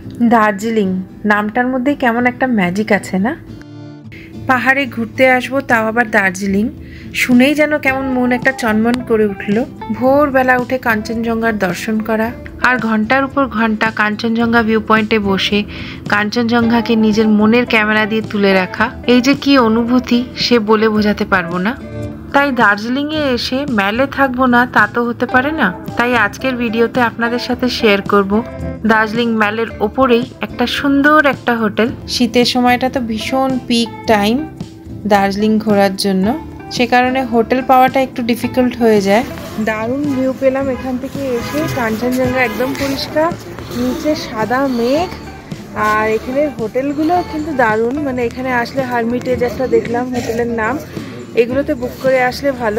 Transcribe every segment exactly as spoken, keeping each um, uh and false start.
দার্জিলিং নামটার মধ্যে কেমন একটা ম্যাজিক আছে না? পাহাড়ে ঘুরতে আসবো, তাও আবার দার্জিলিং, শুনেই যেন কেমন মন একটা চনমন করে উঠল। ভোরবেলা উঠে কাঞ্চনজঙ্ঘার দর্শন করা আর ঘন্টার উপর ঘন্টা কাঞ্চনজঙ্ঘা ভিউ পয়েন্টে বসে কাঞ্চনজঙ্ঘাকে নিজের মনের ক্যামেরা দিয়ে তুলে রাখা, এই যে কি অনুভূতি সে বলে বোঝাতে পারবো না। তাই দার্জিলিংয়ে এসে ম্যালে থাকবো না তা তো হতে পারে না। তাই আজকের ভিডিওতে আপনাদের সাথে শেয়ার করব দার্জিলিং ম্যালের ওপরেই একটা সুন্দর একটা হোটেল। শীতের সময়টা তো ভীষণ পিক টাইম দার্জিলিং ঘোরার জন্য, সে কারণে হোটেল পাওয়াটা একটু ডিফিকাল্ট হয়ে যায়। দারুণ ভিউ পেলাম এখান থেকে এসে, কাঞ্চনজঙ্ঘা একদম পরিষ্কার, নিচে সাদা মেঘ। আর এখানের হোটেলগুলো কিন্তু দারুণ, মানে এখানে আসলে হারমিটেজ একটা দেখলাম হোটেলের নাম, এগুলোতে বুক করে আসলে ভালো।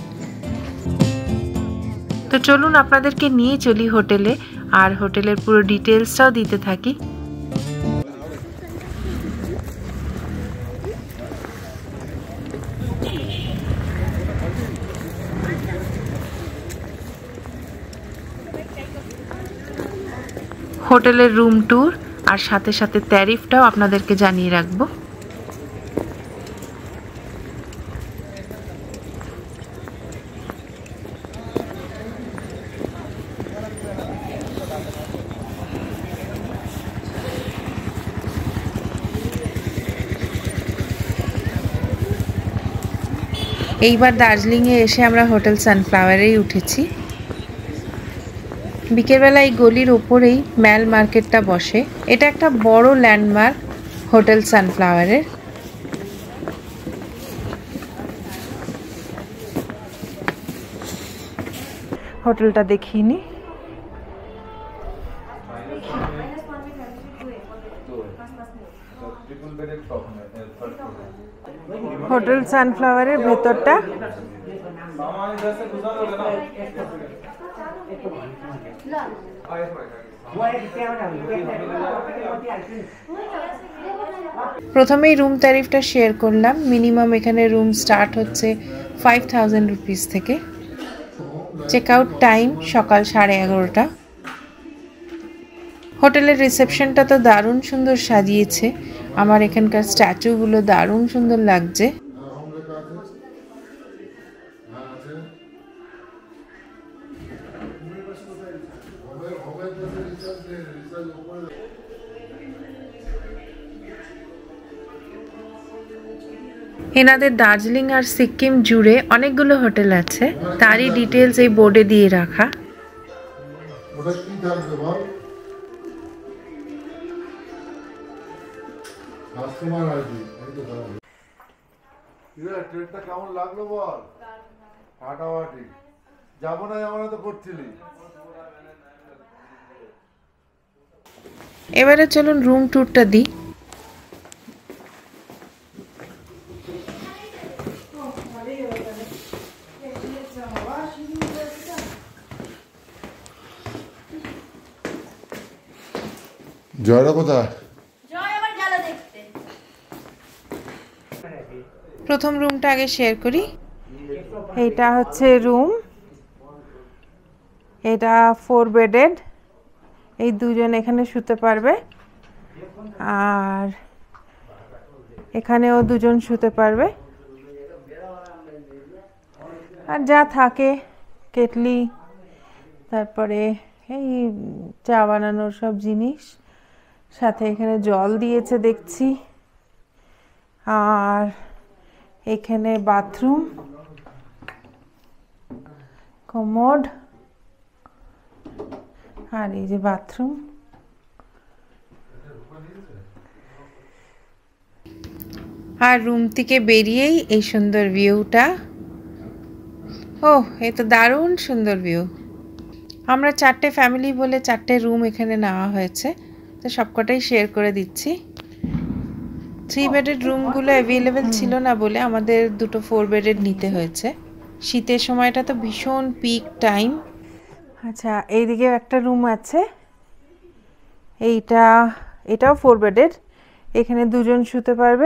তো চলুন আপনাদেরকে নিয়ে চলি হোটেলে, আর হোটেলের পুরো ডিটেলসটাও দিতে থাকি। হোটেলের রুম ট্যুর আর সাথে সাথে ট্যারিফটাও আপনাদেরকে জানিয়ে রাখবো। এইবার দার্জিলিংয়ে এসে আমরা হোটেল সানফ্লাওয়ারেই উঠেছি। বিকেলবেলা এই গলির ওপরেই ম্যাল মার্কেটটা বসে, এটা একটা বড় ল্যান্ডমার্ক হোটেল সানফ্লাওয়ারের। হোটেলটা দেখিয়ে নি। হোটেল সানফ্লাওয়ারের ভেতরটা প্রথমেই রুম ট্যারিফটা শেয়ার করলাম। মিনিমাম এখানে রুম স্টার্ট হচ্ছে ফাইভ থাউজেন্ড রুপিস থেকে। চেক আউট টাইম সকাল সাড়ে এগারোটা। হোটেলের রিসেপশনটা তো দারুণ সুন্দর সাজিয়েছে, আমার এখানকার স্ট্যাচুগুলো দারুণ সুন্দর লাগছে। এনাদের দার্জিলিং আর সিকিম জুড়ে অনেকগুলো হোটেল আছে, তারই ডিটেলস এই বোর্ডে দিয়ে রাখা। কেমন লাগলো বল? ফাটাফাটি। যাবো না যাবো না তো করছিলি। এবারে চলুন রুম ট্যুরটা দিই। জয়রা কোথায়? প্রথম রুমটা আগে শেয়ার করি। এইটা হচ্ছে রুম, এটা ফোর বেডেড, এই দুজন এখানে শুতে পারবে, আর এখানেও দুজন শুতে পারবে। আর যা থাকে কেটলি, তারপরে এই চা বানানোর সব জিনিস, সাথে এখানে জল দিয়েছে দেখছি, আর এখানে বাথরুম, কমোড, আর এই যে বাথরুম। আর রুম থেকে বেরিয়েই এই সুন্দর ভিউটা, ওহ এ তো দারুণ সুন্দর ভিউ। আমরা চারটে ফ্যামিলি বলে চারটে রুম এখানে নেওয়া হয়েছে, তো সবকটাই শেয়ার করে দিচ্ছি। থ্রি বেডেড রুমগুলো অ্যাভেলেবেল ছিল না বলে আমাদের দুটো ফোর বেডেড নিতে হয়েছে। শীতের সময়টা তো ভীষণ পিক টাইম। আচ্ছা, এইদিকে একটা রুম আছে, এইটা এটাও ফোর বেডেড, এখানে দুজন শুতে পারবে,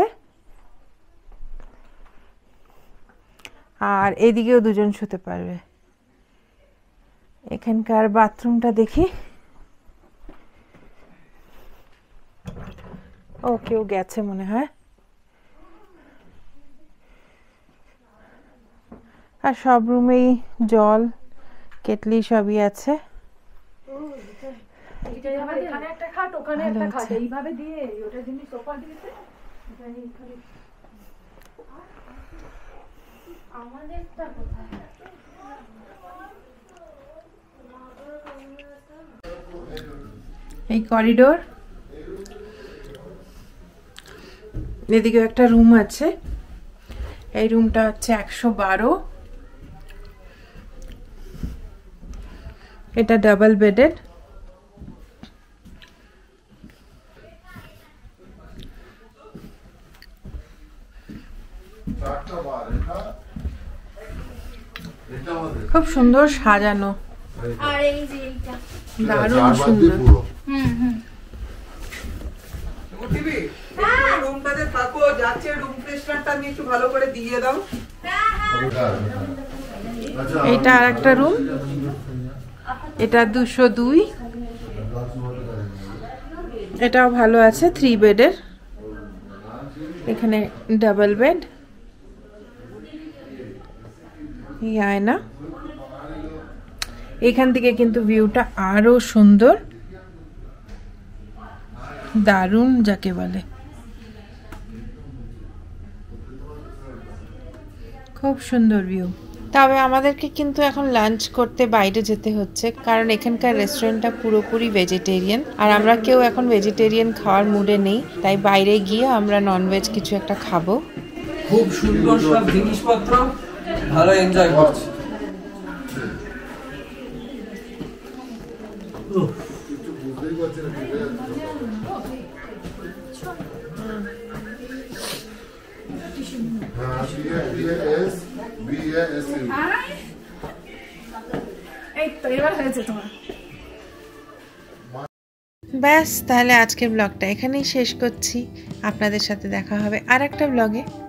আর এদিকেও দুজন শুতে পারবে। এখানকার বাথরুমটা দেখি, ও কেউ গেছে মনে হয়। আর সব রুমেই জল কেটলি সবই আছে। এই করিডোর, এদিকে একটা রুম আছে। এই রুমটা হচ্ছে একশো বারো। এটা ডাবল বেডেড। খুব সুন্দর সাজানো, আর এই যে এইটা দারুণ সুন্দর। হুম হুম রুমটাতে থাকো, যাচ্ছে রুম ফ্রেশনারটা আমি একটু ভালো করে দিয়ে দাও। এটা আর একটা রুম, এটা দুশো দুই। এটাও ভালো আছে, থ্রি বেডের। এখানে ডাবল বেড, এই আয়না। এখান থেকে কিন্তু ভিউটা আরো সুন্দর, দারুণ যাকে বলে, খুব সুন্দর ভিউ। তবে আমাদেরকে কিন্তু এখন লাঞ্চ করতে বাইরে যেতে হচ্ছে, কারণ এখানকার রেস্টুরেন্টটা পুরোপুরি ভেজিটেরিয়ান, আর আমরা কেউ এখন ভেজিটেরিয়ান খাওয়ার মুডে নেই। তাই বাইরে গিয়ে আমরা ননভেজ কিছু একটা খাবো। খুব সুন্দর সব জিনিসপত্র, ভালো এনজয় করছি। ব্যাস, তাহলে আজকের ব্লগটা এখানেই শেষ করছি। আপনাদের সাথে দেখা হবে আর একটা ব্লগে।